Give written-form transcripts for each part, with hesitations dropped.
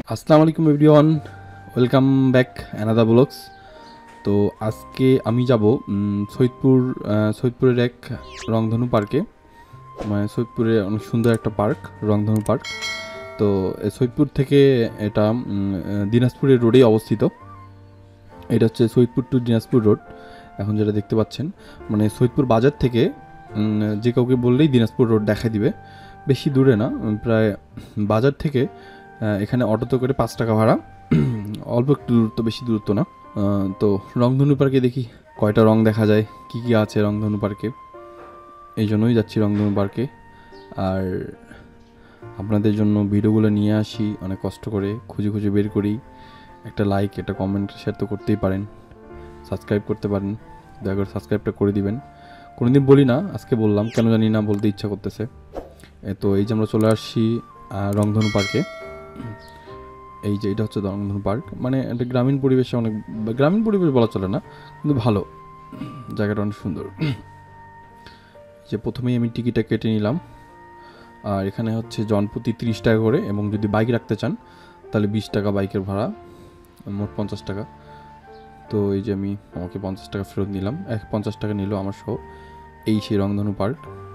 আসসালামু আলাইকুম everyone, welcome back another blogs. তো আজকে আমি যাব সৈয়দপুরের এক রংধনু পার্কে। মানে সৈয়দপুরে অনেক সুন্দর একটা পার্ক, রংধনু পার্ক। তো সৈয়দপুর থেকে এটা দিনাজপুরের রোডেই অবস্থিত। এটা হচ্ছে সৈয়দপুর টু দিনাজপুর রোড। এখন যেটা দেখতে পাচ্ছেন, মানে সৈয়দপুর বাজার থেকে যে কাউকে বললেই দিনাজপুর রোড দেখাই দিবে। বেশি দূরে না, প্রায় বাজার থেকে এখানে অটোতে করে 5 টাকা ভাড়া। অল্প একটু দূরত্ব, বেশি দূরত্ব না। তো রংধনু পার্কে দেখি কয়টা রং দেখা যায়, কি কি আছে রংধনু পার্কে। এই জন্যই যাচ্ছি রংধনু পার্কে। আর আপনাদের জন্য ভিডিওগুলো নিয়ে আসি অনেক কষ্ট করে, খুঁজে খুঁজে বের করি। একটা লাইক, একটা কমেন্ট, শেয়ার তো করতেই পারেন, সাবস্ক্রাইব করতে পারেন। দয়া করে সাবস্ক্রাইবটা করে দিবেন। কোনোদিন বলি না, আজকে বললাম, কেন জানি না বলতে ইচ্ছা করতেছে। তো এই যে আমরা চলে আসছি রংধনু পার্কে। এই যে এটা হচ্ছে রংধনু পার্ক। মানে একটা গ্রামীণ পরিবেশে, অনেক গ্রামীণ পরিবেশ বলা চলে না, কিন্তু ভালো, জায়গাটা অনেক সুন্দর। যে প্রথমেই আমি টিকিটটা কেটে নিলাম। আর এখানে হচ্ছে জনপ্রতি 30 টাকা করে, এবং যদি বাইক রাখতে চান তাহলে 20 টাকা বাইকের ভাড়া, মোট 50 টাকা। তো এই যে আমাকে 50 টাকা ফেরত নিলাম, 50 টাকা নিল আমার সহ। এই সেই রংধনু পার্ক।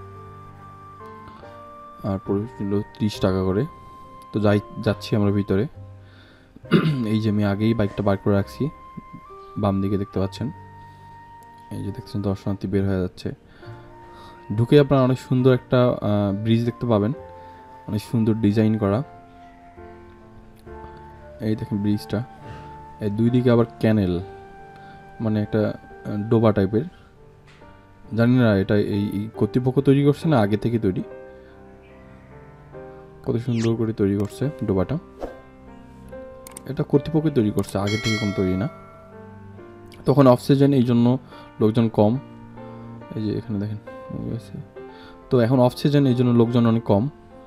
আর প্রবেশ নিল 30 টাকা করে। তো যাচ্ছি আমরা ভিতরে। এই যে আমি আগেই বাইকটা বার করে রাখছি, বাম দিকে দেখতে পাচ্ছেন। এই যে দেখছেন দর্শনার্থী বের হয়ে যাচ্ছে। ঢুকে আপনারা অনেক সুন্দর একটা ব্রিজ দেখতে পাবেন, অনেক সুন্দর ডিজাইন করা। এই দেখেন ব্রিজটা, এই দুই দিকে আবার ক্যানেল, মানে একটা ডোবা টাইপের। জানি না এটা এই কর্তৃপক্ষ তৈরি করছে না আগে থেকে তৈরি। কত সুন্দর করে তৈরি করছে ডোবাটা। এটা কর্তৃপক্ষ তৈরি করছে, আগে থেকে কোনো তৈরি না। তখন অফ সিজন, এই জন্য লোকজন কম। এই যে এখানে দেখেন, তো এখন অফ সিজন, এই জন্য লোকজন অনেক কম।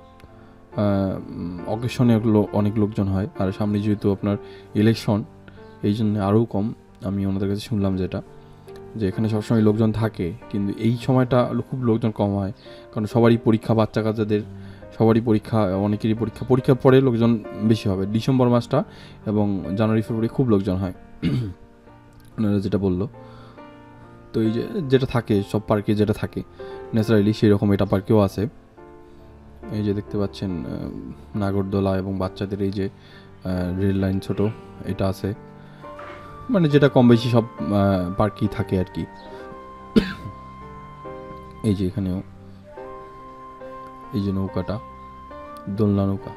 অকেশনে অনেক লোকজন হয়। আর সামনে যেহেতু আপনার ইলেকশন, এই জন্য আরও কম। আমি ওনাদের কাছে শুনলাম যে এখানে সবসময় লোকজন থাকে, কিন্তু এই সময়টা খুব লোকজন কম হয়। কারণ সবারই পরীক্ষা, বাচ্চা কাচ্চাদের সবারই পরীক্ষা, অনেকেরই পরীক্ষার পরে লোকজন বেশি হবে। ডিসেম্বর মাসটা এবং জানুয়ারি ফেব্রুয়ারি খুব লোকজন হয়, ওনারা যেটা বললো। তো এই যে যেটা থাকে সব পার্কে, যেটা থাকে ন্যাচারালি, সেই রকম এটা পার্কেও আছে। এই যে দেখতে পাচ্ছেন নাগরদোলা এবং বাচ্চাদের এই যে রেল লাইন ছোট, এটা আছে। মানে যেটা কম বেশি সব পার্কেই থাকে আর কি। এই যে এখানেও এই যে নৌকাটা, দোলনা নৌকা।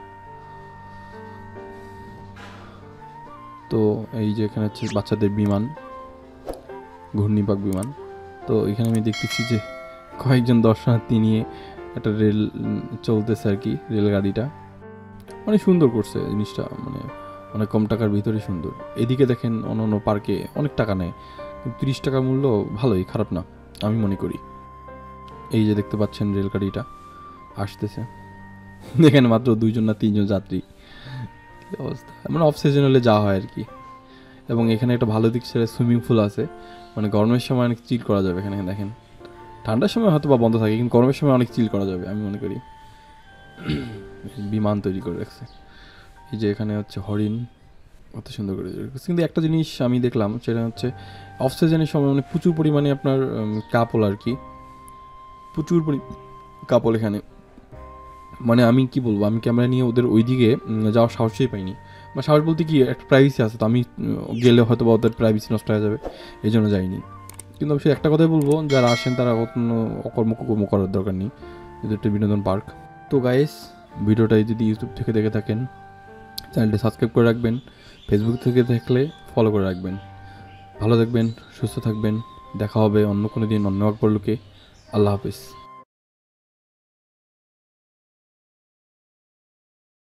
তো এই যে এখানে হচ্ছে বাচ্চাদের বিমান, ঘূর্ণিপাক বিমান। তো এখানে আমি দেখতেছি যে কয়েকজন দর্শনার্থী নিয়ে একটা রেল চলতেছে আর কি, রেলগাড়িটা অনেক সুন্দর করছে জিনিসটা। মানে অনেক কম টাকার ভিতরে সুন্দর। এদিকে দেখেন অন্য পার্কে অনেক টাকা নেয়, কিন্তু 30 টাকা মূল্য ভালোই, খারাপ না আমি মনে করি। এই যে দেখতে পাচ্ছেন রেলগাড়িটা আসতেছে, এখানে মাত্র 2জন না 3জন যাত্রী। কি অবস্থা, মানে অফ সিজন হলে যাওয়া হয় আর কি। এবং এখানে একটা ভালো দিক ছিল, সুইমিং পুল আছে। মানে গরমের সময় অনেক চিল করা যাবে এখানে। দেখেন ঠান্ডার সময় হয়তো বা বন্ধ থাকে, কিন্তু গরমের সময় অনেক চিল করা যাবে আমি মনে করি। বিমান তৈরি করে রাখছে। এই যে এখানে হচ্ছে হরিণ, কত সুন্দর করে। কিন্তু একটা জিনিস আমি দেখলাম, সেটা হচ্ছে অফ সিজনের সময় মানে প্রচুর পরিমাণে আপনার কাপল আর কি, প্রচুর কাপল এখানে। মানে আমি কি বলবো, আমি ক্যামেরা নিয়ে ওদের ওই দিকে যাওয়ার সাহসই পাইনি। বা সাহস বলতে কি, একটা প্রাইভেসি আছে, তো আমি গেলে হয়তো বা ওদের প্রাইভেসি নষ্ট হয়ে যাবে, এই জন্য যাইনি। কিন্তু আমি একটা কথাই বলবো, যারা আসেন তারা কোনো অকর্ম করার দরকার নেই, যেহেতু একটা বিনোদন পার্ক। তো গাইস, ভিডিওটাই যদি ইউটিউব থেকে দেখে থাকেন, চ্যানেলটি সাবস্ক্রাইব করে রাখবেন। ফেসবুক থেকে দেখলে ফলো করে রাখবেন। ভালো থাকবেন, সুস্থ থাকবেন। দেখা হবে অন্য কোনো দিন, অন্য এক পরলোকে। আল্লাহ হাফিজ।